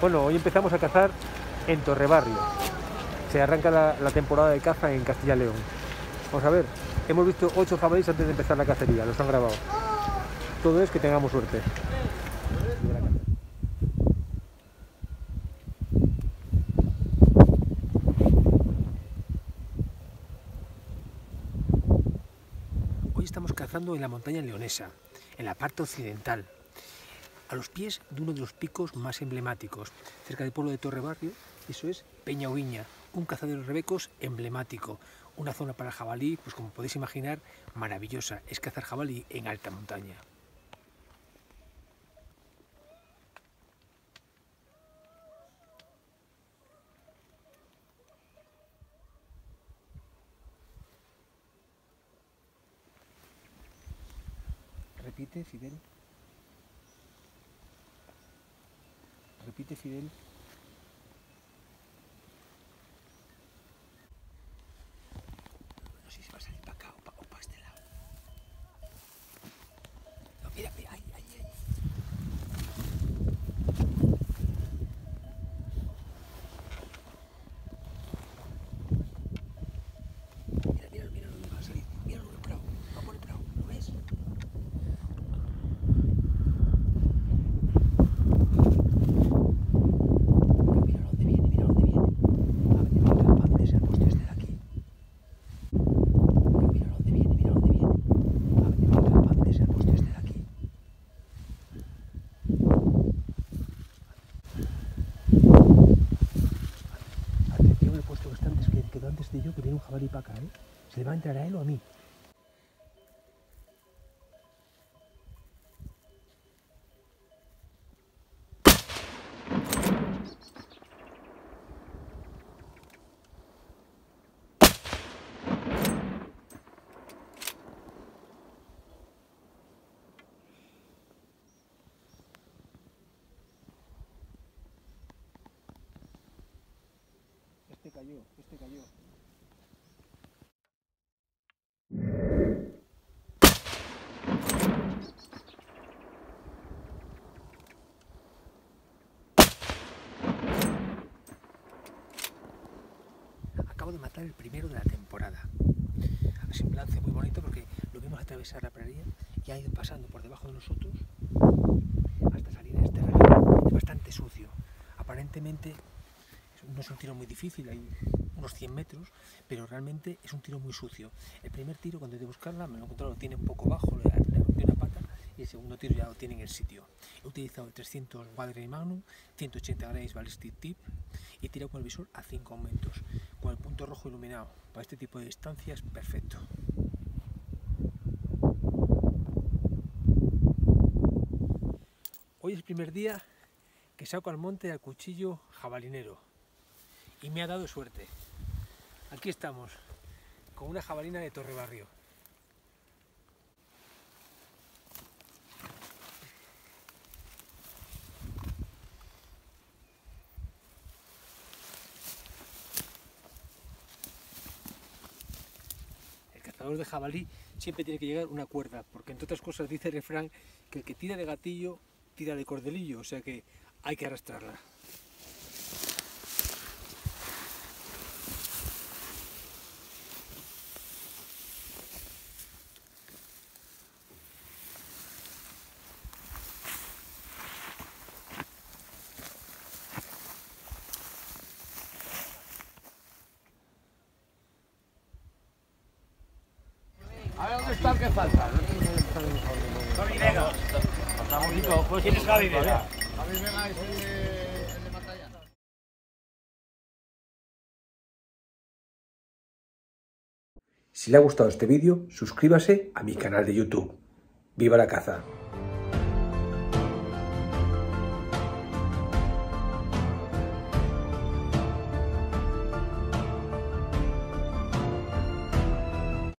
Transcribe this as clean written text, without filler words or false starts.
Bueno, hoy empezamos a cazar en Torrebarrio. Se arranca la temporada de caza en Castilla y León. Vamos a ver, hemos visto 8 jabalíes antes de empezar la cacería, los han grabado. Todo es que tengamos suerte. Hoy estamos cazando en la montaña leonesa, en la parte occidental, a los pies de uno de los picos más emblemáticos, cerca del pueblo de Torrebarrio. Eso es Peña Ubiña, un cazadero de rebecos emblemático, una zona para jabalí, pues como podéis imaginar, maravillosa. Es cazar jabalí en alta montaña. Repite, Fidel. Repite, Fidel. No sé si va a salir para acá o para este lado. No, mira, mira, ahí, ahí, ahí. Mira, mira, mira dónde va a salir. Mira por el prado. Va por el prado. ¿Lo ves? Mira dónde viene, mira dónde viene. Va a meterse al poste este de aquí. Mira dónde viene, mira dónde viene. Va a meterse al poste este de aquí. Atención, he puesto bastantes que quedó antes de yo, que viene un jabalí para acá, ¿eh? ¿Se le va a entrar a él o a mí? Este cayó, este cayó. Acabo de matar el primero de la temporada. Ha sido un lance muy bonito porque lo vimos atravesar la pradería y ha ido pasando por debajo de nosotros hasta salir a este reguero. Es bastante sucio. Aparentemente no es un tiro muy difícil, hay unos 100 metros, pero realmente es un tiro muy sucio. El primer tiro, cuando he de buscarla, me lo he encontrado, lo tiene un poco bajo, le rompí una pata, y el segundo tiro ya lo tiene en el sitio. He utilizado el 300 Waterray Magnum, 180 grados Ballistic Tip, y he tirado con el visor a 5 aumentos, con el punto rojo iluminado. Para este tipo de distancias, perfecto. Hoy es el primer día que saco al monte al cuchillo jabalinero y me ha dado suerte. Aquí estamos, con una jabalina de Torrebarrio. El cazador de jabalí siempre tiene que llegar una cuerda, porque entre otras cosas dice el refrán que el que tira de gatillo tira de cordelillo, o sea que hay que arrastrarla. A ver, ¿dónde está el que falta? Javi Vega. Pues ¿Quién es Javi Vega? Javi Vega es el de Matalla. Si le ha gustado este vídeo, suscríbase a mi canal de YouTube. ¡Viva la caza!